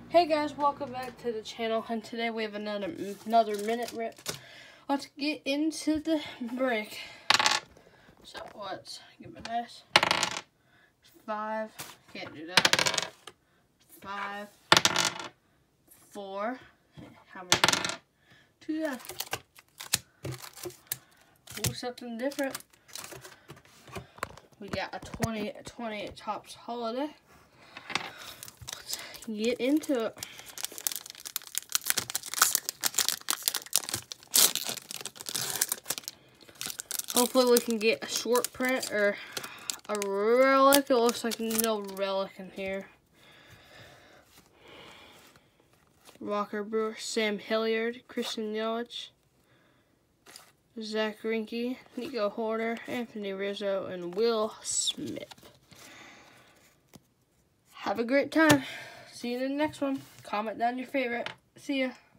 Hey guys, welcome back to the channel, and today we have another minute rip. Let's get into the break. So let's give it this. 5, can't do that. 5, 4, how many? 2, yeah. Ooh, something different. We got a 20 Topps Holiday. Let's get into it. Hopefully we can get a short print or a relic. It looks like no relic in here. Walker Brewer, Sam Hilliard, Christian Yelich, Zach Greinke, Nico Hoerner, Anthony Rizzo, and Will Smith. Have a great time. See you in the next one. Comment down your favorite. See ya.